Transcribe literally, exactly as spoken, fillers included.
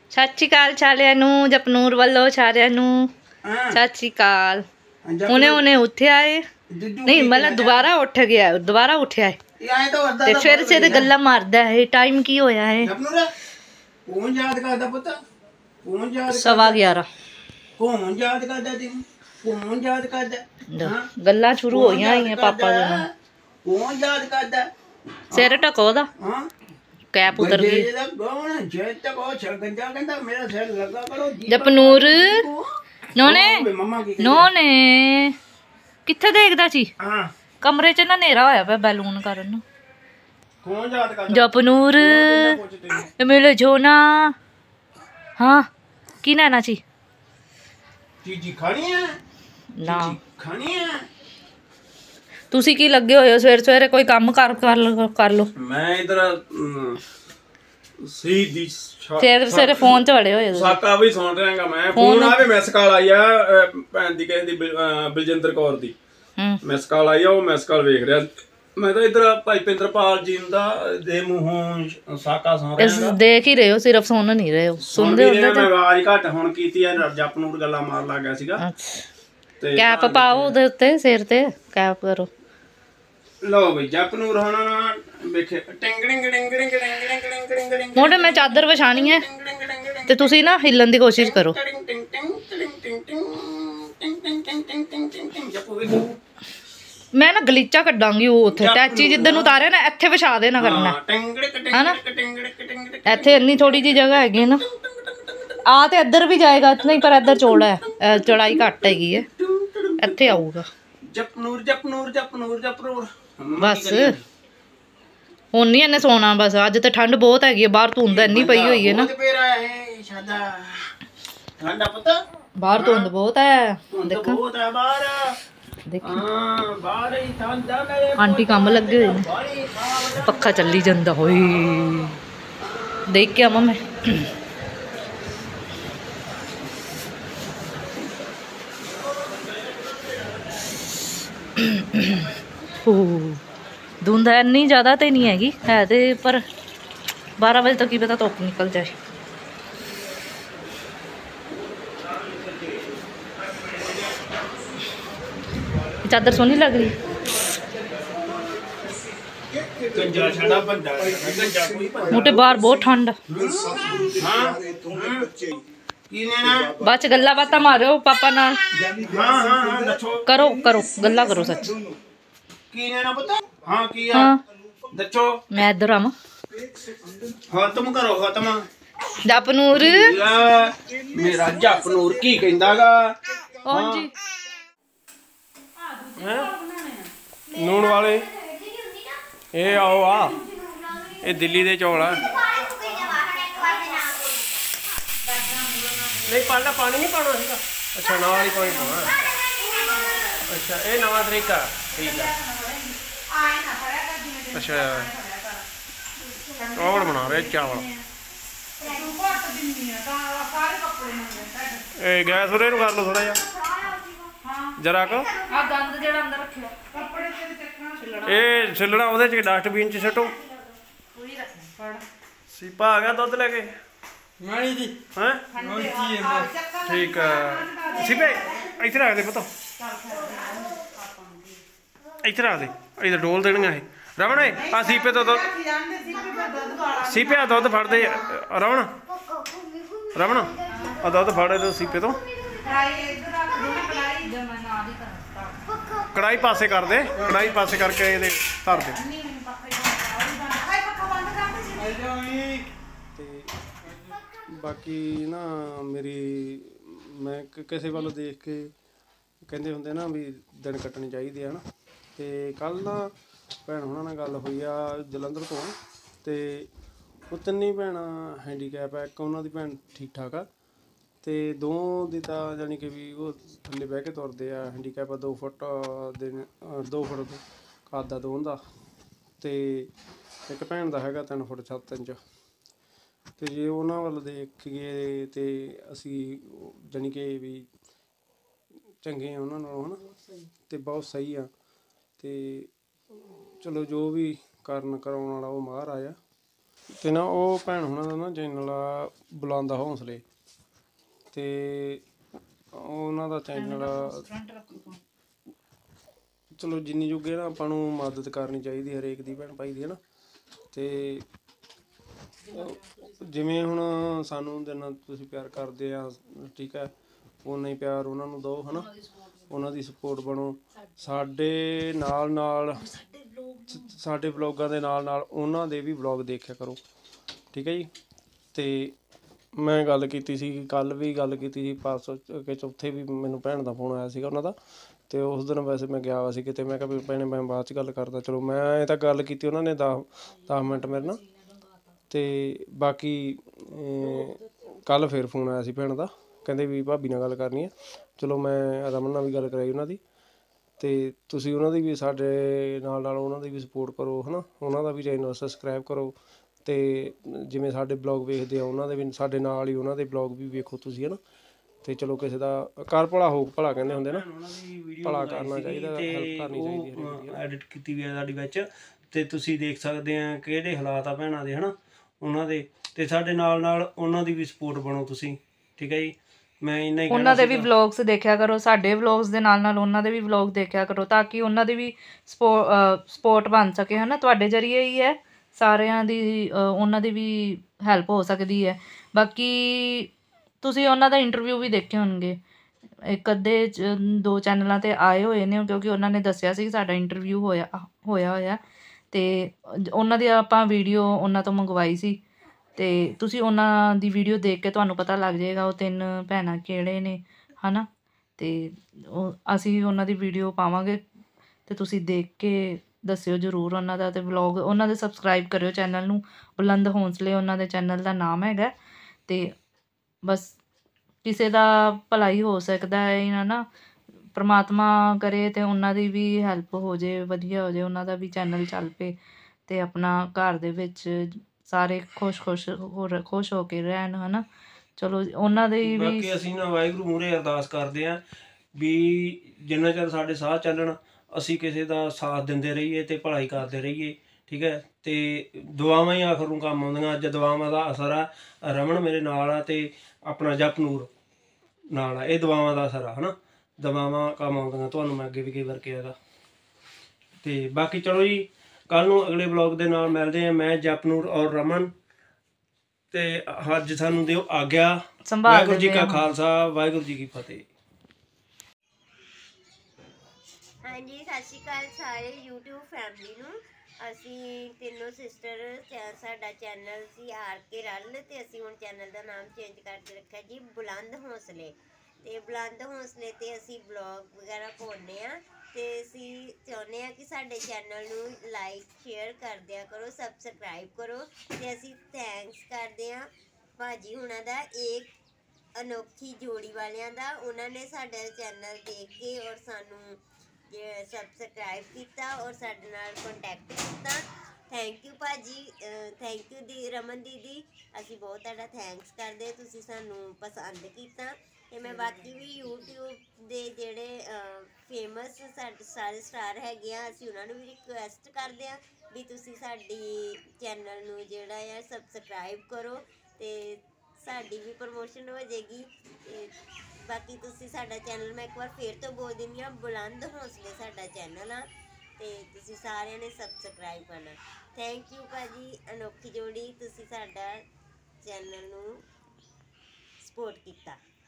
सत श्री अकाल सारिਆਂ ਨੂੰ ਜਪਨੂਰ ਵੱਲੋਂ ਸਾਰਿਆਂ ਨੂੰ सत श्री अकाल। हुने हुने उठे आए नहीं मतलब दोबारा उठ गया दोबारा उठा है ते फिर से गल्ला मारदा है। टाइम की होया है सवा ग्यारह। गल्ला शुरू हो पापा दे सिर ढको दा कैप उतर गई। जपनूर नोने नोने किथे देखदा सी कमरे च ना नेरा होया पे बैलून करन। जपनूर मेरे जोना हाँ की लेना सी चीजी खानी है ना खानी है। तुसी की लगे होए हो सवेरे सवेरे कोई काम कर कर लो कर लो। मैं इधर सीधी फिर सवेरे फोन च बड़े होए साका भी सुन रहागा मैं फोन आवे मिस कॉल आई है भैन दी किसी दी बलजिंदर कौर दी मिस कॉल आई है वो मिस कॉल वेख रहा मैं तो इधर भाई पिंदरपाल जी दा दे मुंहों साका सुन रहा देख ही रहे हो सिर्फ सुन नहीं रहे हो सुनदे होंदे मैं आवाज घट हुन कीती है जपनूर गल्ला मार लग गया सीगा ते कैप पाओ ओदे उत्ते सिर ते कैप करो। लो भाई जपनूर हुन वेखे टिंग टिंग टिंग टिंग टिंग टिंग मोटे मैं चादर विछानी है ते तुसी ना हिलन दी कोशिश करो। मैं ना गलीचा कड्डांगी वो उत्थे टैची जिद्दन उतारे ना इत्थे विछा देना करना है ना इत्थे इन्नी थोड़ी जी जगह हैगी ना आ ते इधर भी जाएगा नहीं पर इधर चौड़ा है चौड़ाई घट हैगी है इत्थे आऊगा। जपनूर जपनूर जपनूर जपनूर बस हुन नहीं इन्ने सोना बस अज तो ठंड बहुत हैगी है बाहर धुंध इन्नी पई हुई है ना बाहर धुंध बहुत है देखो आंटी काम लगे हुए ने पक्खा चली जाता होए देख के आवा मैं धुंध इन्नी ज़्यादा तो नहीं हैगी है तो पर बारह बजे तक ही पता धुप निकल जाए। चादर सोहनी लग रही मोटे बाहर बहुत ठंड बाद गल्ला बात मारो पापा नाल करो करो गल्ला करो सच मैं इधर आवा जपनूर मेरा जपनूर की कहंदागा कौन जी ਨੂਣ वाले ਇਹ आओ आ ਇਹ ਦਿੱਲੀ ਦੇ ਚੌਲ ਆ नहीं पाला पानी नहीं पाना सीगा अच्छा ਨਾਲ ही पानी पाना अच्छा ये नवा तरीका ठीक है अच्छा चावल बना रहे चावल ए गैस उरे कर लो थोड़ा जा जरा को आ गंद जेड़ा अंदर रखिया कपड़े ते चकना ए छिलड़ा ओदे च डस्टबिन च सटो पूरी रखना फड़ सीपा आ गया दूध लेके माणी जी हैं ठीक है सीपे इधर रख दे पता इधर रख दे इधर डोल देणियां है रमण आ सीपे तो सीपे दूध फड़ दे रमण रमण आ दूध फड़ दे सीपे तो कढ़ाई पासे कर दे कढ़ाई पासे करके ये धर दे बाकी ना मेरी मैं किसी वालों देख के कहते होंगे ना भी दिन कट्टने चाहिए है ना तो कल ना भैन होना नाल गल हुई आ जलंधर तो तो वो तिन्नी भैन हैंडीकैप है एक उन्होंने भैन ठीक ठाक आ तो दो दी तो जानी कि भी वो थले बह के तुरते आ हैंडीकैप दो फुट दे दो फुट कद आ दोवां दा ते एक भैन का है तीन फुट सत्त इंच तो जे उन्होंने वाल देखिए तो असी जानी कि भी चंगे उन्होंने है ना तो बहुत सही आ तो चलो जो भी कारण कराने वाला वो महाराज आ ਤੇ ਨਾ ਉਹ ਭੈਣ ਹੁਣਾਂ ਦਾ ਨਾ ਚੈਨਲ ਆ ਬੁਲੰਦ ਹੌਸਲੇ, ਤੇ ਉਹਨਾਂ ਦਾ ਚੈਨਲ ਚਲੋ ਜਿੰਨੀ ਜੋਗੇ ਨਾ ਆਪਾਂ ਨੂੰ ਮਦਦ ਕਰਨੀ ਚਾਹੀਦੀ ਹਰੇਕ ਦੀ ਭੈਣ ਭਾਈ ਦੀ, ਹੈ ਨਾ। ਤੇ ਜਿਵੇਂ ਹੁਣ ਸਾਨੂੰ ਜਿੰਨਾ ਤੁਸੀਂ ਪਿਆਰ ਕਰਦੇ ਆ, ਠੀਕ ਹੈ, ਉਨਾ ਹੀ ਪਿਆਰ ਉਹਨਾਂ ਨੂੰ ਦਿਓ, ਹੈ ਨਾ। ਉਹਨਾਂ ਦੀ ਸਪੋਰਟ ਬਣੋ ਸਾਡੇ ਨਾਲ ਨਾਲ, ਸਾਡੇ ਵਲੋਗਾਂ ਦੇ ਨਾਲ ਨਾਲ ਉਹਨਾਂ ਦੇ ਵੀ ਵਲੋਗ ਦੇਖਿਆ ਕਰੋ, ਠੀਕ ਹੈ ਜੀ। ਤੇ ਮੈਂ ਗੱਲ ਕੀਤੀ ਸੀ ਕੱਲ੍ਹ ਵੀ ਗੱਲ ਕੀਤੀ ਸੀ, ਪਰਸੋਂ ਕਿ ਚੌਥੇ ਵੀ ਮੈਨੂੰ ਭੈਣ ਦਾ ਫੋਨ ਆਇਆ ਸੀਗਾ ਉਹਨਾਂ ਦਾ, ਅਤੇ ਉਸ ਦਿਨ ਵੈਸੇ ਮੈਂ ਗਿਆ ਵਾ ਸੀ ਕਿਤੇ, ਮੈਂ ਕਿਹਾ ਵੀ ਭੈਣੇ ਮੈਂ ਬਾਅਦ 'ਚ ਗੱਲ ਕਰਦਾ। ਚਲੋ ਮੈਂ ਇਹ ਤਾਂ ਗੱਲ ਕੀਤੀ ਉਹਨਾਂ ਨੇ ਦਸ ਦਸ ਮਿੰਟ ਮੇਰੇ ਨਾਲ, ਅਤੇ ਬਾਕੀ ਕੱਲ੍ਹ ਫਿਰ ਫੋਨ ਆਇਆ ਸੀ ਭੈਣ ਦਾ, ਕਹਿੰਦੇ ਵੀ ਭਾਬੀ ਨਾਲ ਗੱਲ ਕਰਨੀ ਹੈ। ਚਲੋ ਮੈਂ ਰਮਨ ਨਾਲ ਵੀ ਗੱਲ ਕਰਾਈ ਉਹਨਾਂ ਦੀ, ਅਤੇ ਤੁਸੀਂ ਉਹਨਾਂ ਦੀ ਵੀ ਸਾਡੇ ਨਾਲ ਨਾਲ ਉਹਨਾਂ ਦੀ ਵੀ ਸਪੋਰਟ ਕਰੋ, ਹੈ ਨਾ। ਉਹਨਾਂ ਦਾ ਵੀ ਚੈਨਲ ਸਬਸਕ੍ਰਾਈਬ ਕਰੋ, ਅਤੇ ਜਿਵੇਂ ਸਾਡੇ ਬਲੌਗ ਵੇਖਦੇ ਆ ਉਹਨਾਂ ਦੇ ਵੀ ਸਾਡੇ ਨਾਲ ਹੀ ਉਹਨਾਂ ਦੇ ਬਲੌਗ ਵੀ ਵੇਖੋ ਤੁਸੀਂ, ਹੈ ਨਾ। ਅਤੇ ਚਲੋ ਕਿਸੇ ਦਾ ਕਰ ਭਲਾ ਹੋਊ ਭਲਾ ਕਹਿੰਦੇ ਹੁੰਦੇ ਨਾ, ਭਲਾ ਕਰਨਾ ਚਾਹੀਦਾ, ਹੈਲਪ ਕਰਨੀ ਚਾਹੀਦੀ ਹਰੇਕ ਦੀ। ਐਡਿਟ ਕੀਤੀ ਵੀ ਹੈ ਸਾਡੀ ਵਿੱਚ, ਅਤੇ ਤੁਸੀਂ ਦੇਖ ਸਕਦੇ ਆ ਕਿਹੜੇ ਹਾਲਾਤ ਆ ਭੈਣਾਂ ਦੇ, ਹੈ ਨਾ, ਉਹਨਾਂ ਦੇ। ਅਤੇ ਸਾਡੇ ਨਾਲ ਨਾਲ ਉਹਨਾਂ ਦੀ ਵੀ ਸਪੋਰਟ ਬਣੋ ਤੁਸੀਂ, ਠੀਕ ਹੈ ਜੀ। ਮੈਂ ਇੰਨਾ ਹੀ ਉਹਨਾਂ ਦੇ ਵੀ ਵਲੋਗਸ ਦੇਖਿਆ ਕਰੋ, ਸਾਡੇ ਵਲੋਗਸ ਦੇ ਨਾਲ ਨਾਲ ਉਹਨਾਂ ਦੇ ਵੀ ਵਲੋਗ ਦੇਖਿਆ ਕਰੋ, ਤਾਂ ਕਿ ਉਹਨਾਂ ਦੀ ਵੀ ਸਪੋ ਸਪੋਰਟ ਬਣ ਸਕੇ, ਹੈ ਨਾ। ਤੁਹਾਡੇ ਜ਼ਰੀਏ ਹੀ ਹੈ ਸਾਰਿਆਂ ਦੀ, ਉਹਨਾਂ ਦੀ ਵੀ ਹੈਲਪ ਹੋ ਸਕਦੀ ਹੈ। ਬਾਕੀ ਤੁਸੀਂ ਉਹਨਾਂ ਦਾ ਇੰਟਰਵਿਊ ਵੀ ਦੇਖੇ ਹੋਣਗੇ, ਇੱਕ ਅੱਧੇ ਚ ਦੋ ਚੈਨਲਾਂ 'ਤੇ ਆਏ ਹੋਏ ਨੇ, ਕਿਉਂਕਿ ਉਹਨਾਂ ਨੇ ਦੱਸਿਆ ਸੀ ਸਾਡਾ ਇੰਟਰਵਿਊ ਹੋਇਆ ਹੋਇਆ ਹੋਇਆ ਅਤੇ ਉਹਨਾਂ ਦੀ ਆਪਾਂ ਵੀਡੀਓ ਉਹਨਾਂ ਤੋਂ ਮੰਗਵਾਈ ਸੀ। ਅਤੇ ਤੁਸੀਂ ਉਹਨਾਂ ਦੀ ਵੀਡੀਓ ਦੇਖ ਕੇ ਤੁਹਾਨੂੰ ਪਤਾ ਲੱਗ ਜਾਏਗਾ ਉਹ ਤਿੰਨ ਭੈਣਾਂ ਕਿਹੜੇ ਨੇ, ਹੈ ਨਾ। ਅਤੇ ਉਹ ਅਸੀਂ ਉਹਨਾਂ ਦੀ ਵੀਡੀਓ ਪਾਵਾਂਗੇ, ਅਤੇ ਤੁਸੀਂ ਦੇਖ ਕੇ ਦੱਸਿਓ ਜ਼ਰੂਰ ਉਹਨਾਂ ਦਾ, ਅਤੇ ਵਲੋਗ ਉਹਨਾਂ ਦੇ ਸਬਸਕ੍ਰਾਈਬ ਕਰਿਓ ਚੈਨਲ ਨੂੰ, ਬੁਲੰਦ ਹੌਸਲੇ ਉਹਨਾਂ ਦੇ ਚੈਨਲ ਦਾ ਨਾਮ ਹੈਗਾ। ਅਤੇ ਬਸ ਕਿਸੇ ਦਾ ਭਲਾ ਹੀ ਹੋ ਸਕਦਾ ਹੈ, ਹੈ ਨਾ। ਪਰਮਾਤਮਾ ਕਰੇ ਅਤੇ ਉਹਨਾਂ ਦੀ ਵੀ ਹੈਲਪ ਹੋ ਜਾਏ, ਵਧੀਆ ਹੋ ਜਾਏ, ਉਹਨਾਂ ਦਾ ਵੀ ਚੈਨਲ ਚੱਲ ਪਏ, ਅਤੇ ਆਪਣਾ ਘਰ ਦੇ ਵਿੱਚ ਸਾਰੇ ਖੁਸ਼ ਖੁਸ਼ ਹੋ ਖੁਸ਼ ਹੋ ਕੇ ਰਹਿਣ, ਹੈ ਨਾ। ਚਲੋ ਉਹਨਾਂ ਦੇ ਵੀ ਬਾਕੀ ਅਸੀਂ ਨਾ ਵਾਹਿਗੁਰੂ ਮੂਹਰੇ ਅਰਦਾਸ ਕਰਦੇ ਹਾਂ ਵੀ ਜਿੰਨਾ ਚਿਰ ਸਾਡੇ ਸਾਹ ਚੱਲਣ ਅਸੀਂ ਕਿਸੇ ਦਾ ਸਾਥ ਦਿੰਦੇ ਰਹੀਏ ਅਤੇ ਭਲਾਈ ਕਰਦੇ ਰਹੀਏ, ਠੀਕ ਹੈ। ਅਤੇ ਦੁਆਵਾਂ ਹੀ ਆਖਰ ਨੂੰ ਕੰਮ ਆਉਂਦੀਆਂ। ਅੱਜ ਦੁਆਵਾਂ ਦਾ ਅਸਰ ਆ, ਰਮਨ ਮੇਰੇ ਨਾਲ ਆ ਅਤੇ ਆਪਣਾ ਜਪਨੂਰ ਨਾਲ ਆ, ਇਹ ਦੁਆਵਾਂ ਦਾ ਅਸਰ ਆ, ਹੈ ਨਾ। ਦੁਆਵਾਂ ਕੰਮ ਆਉਂਦੀਆਂ, ਤੁਹਾਨੂੰ ਮੈਂ ਅੱਗੇ ਵੀ ਕਈ ਵਾਰ ਕਿਹਾ ਗਾ। ਅਤੇ ਬਾਕੀ ਚਲੋ ਜੀ, ਕੱਲ੍ਹ ਨੂੰ ਅਗਲੇ ਬਲੌਗ ਦੇ ਨਾਲ ਮਿਲਦੇ ਹਾਂ, ਮੈਂ ਜਪਨੂਰ ਔਰ ਰਮਨ। ਅਤੇ ਅੱਜ ਸਾਨੂੰ ਦਿਓ ਆਗਿਆ। ਵਾਹਿਗੁਰੂ ਜੀ ਕਾ ਖਾਲਸਾ, ਵਾਹਿਗੁਰੂ ਜੀ ਕੀ ਫਤਿਹ। ਹਾਂਜੀ, ਸਤਿ ਸ਼੍ਰੀ ਅਕਾਲ ਸਾਰੇ YouTube ਫੈਮਿਲੀ ਨੂੰ। ਅਸੀਂ ਤਿੰਨੋਂ ਸਿਸਟਰ, ਸਾਡਾ ਚੈਨਲ ਸੀ ਆਰ ਕੇ ਰਲ, ਅਤੇ ਅਸੀਂ ਹੁਣ ਚੈਨਲ ਦਾ ਨਾਮ ਚੇਂਜ ਕਰਕੇ ਰੱਖਿਆ ਜੀ ਬੁਲੰਦ ਹੌਸਲੇ। ਅਤੇ ਬੁਲੰਦ ਹੌਸਲੇ 'ਤੇ ਅਸੀਂ ਬਲੌਗ ਵਗੈਰਾ ਪਾਉਂਦੇ ਹਾਂ, ਅਤੇ ਅਸੀਂ ਚਾਹੁੰਦੇ ਹਾਂ ਕਿ ਸਾਡੇ ਚੈਨਲ ਨੂੰ ਲਾਈਕ ਸ਼ੇਅਰ ਕਰ ਦਿਆ ਕਰੋ, ਸਬਸਕ੍ਰਾਈਬ ਕਰੋ। ਅਤੇ ਅਸੀਂ ਥੈਂਕਸ ਕਰਦੇ ਹਾਂ ਭਾਜੀ ਹੁਣਾਂ ਦਾ, ਇਹ ਅਨੋਖੀ ਜੋੜੀ ਵਾਲਿਆਂ ਦਾ। ਉਹਨਾਂ ਨੇ ਸਾਡਾ ਚੈਨਲ ਦੇਖ ਕੇ ਔਰ ਸਾਨੂੰ ਸਬਸਕ੍ਰਾਈਬ ਕੀਤਾ ਔਰ ਸਾਡੇ ਨਾਲ ਕੰਟੈਕਟ ਕੀਤਾ। ਥੈਂਕ ਯੂ ਭਾਜੀ, ਥੈਂਕ ਯੂ ਦੀ ਰਮਨ ਦੀਦੀ, ਅਸੀਂ ਬਹੁਤ ਤੁਹਾਡਾ ਥੈਂਕਸ ਕਰਦੇ, ਤੁਸੀਂ ਸਾਨੂੰ ਪਸੰਦ ਕੀਤਾ। ਅਤੇ ਮੈਂ ਬਾਕੀ ਵੀ ਯੂਟਿਊਬ ਦੇ ਜਿਹੜੇ ਫੇਮਸ ਸਾਡੇ ਸਾਰੇ ਸਟਾਰ ਹੈਗੇ ਆ, ਅਸੀਂ ਉਹਨਾਂ ਨੂੰ ਵੀ ਰਿਕੁਐਸਟ ਕਰਦੇ ਹਾਂ ਵੀ ਤੁਸੀਂ ਸਾਡੀ ਚੈਨਲ ਨੂੰ ਜਿਹੜਾ ਆ ਸਬਸਕ੍ਰਾਈਬ ਕਰੋ, ਅਤੇ ਸਾਡੀ ਵੀ ਪ੍ਰਮੋਸ਼ਨ ਹੋ ਜਾਏਗੀ। ਅਤੇ ਬਾਕੀ ਤੁਸੀਂ ਸਾਡਾ ਚੈਨਲ, ਮੈਂ ਇੱਕ ਵਾਰ ਫੇਰ ਤੋਂ ਬੋਲ ਦਿੰਦੀ ਹਾਂ, ਬੁਲੰਦ ਹੌਸਲੇ ਸਾਡਾ ਚੈਨਲ ਆ, ਅਤੇ ਤੁਸੀਂ ਸਾਰਿਆਂ ਨੇ ਸਬਸਕ੍ਰਾਈਬ ਕਰਨਾ। ਥੈਂਕ ਯੂ ਭਾਜੀ, ਅਨੋਖੀ ਜੋੜੀ, ਤੁਸੀਂ ਸਾਡਾ ਚੈਨਲ ਨੂੰ ਸਪੋਰਟ ਕੀਤਾ।